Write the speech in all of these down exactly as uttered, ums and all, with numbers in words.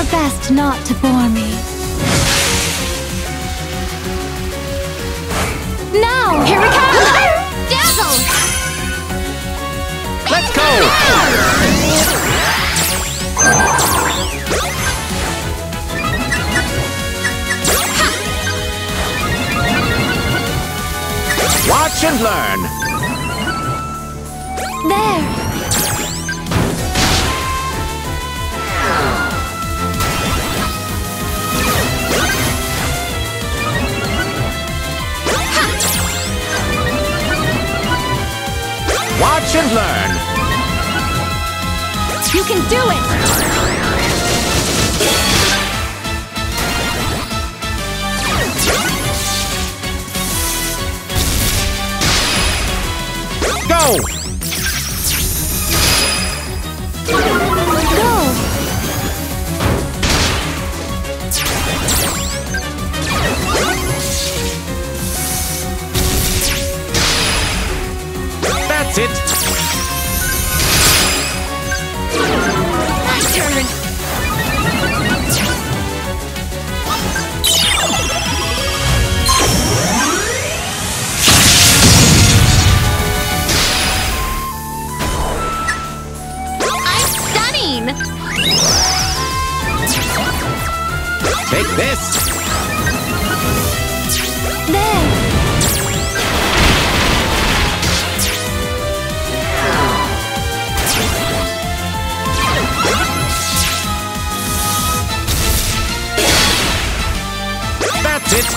your best not to bore me. Now! Here we come! Dazzle! Let's go! Watch and learn! There! Watch and learn! You can do it! Go! Go! That's it! My turn! I'm stunning! Take this! There! That's it!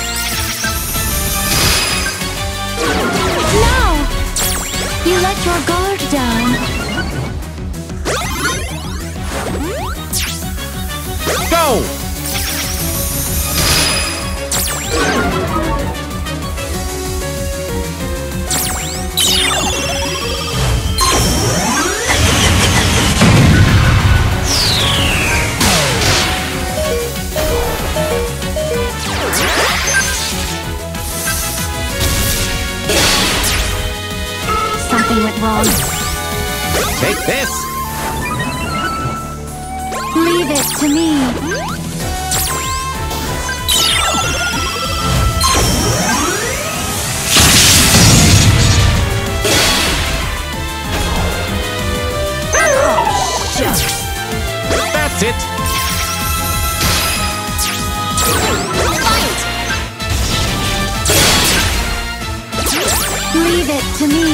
Now! You let your guard down. Go! Something went wrong. Take this! Leave it to me. That's it! Fight! Leave it to me.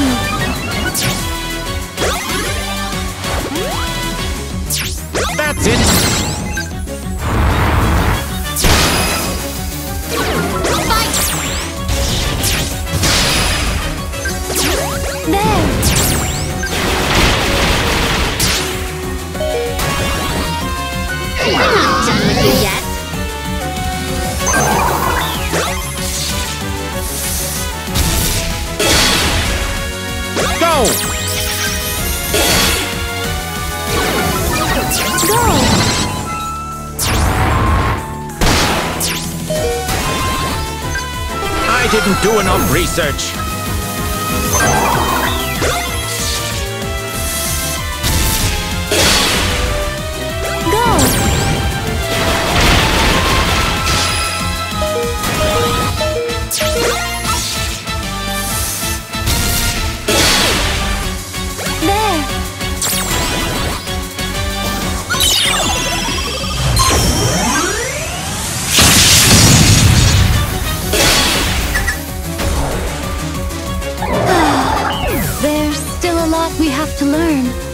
That's it! Fight! There! I'm not done with you yet. Go! Go! I didn't do enough research. Go! There! There's still a lot we have to learn.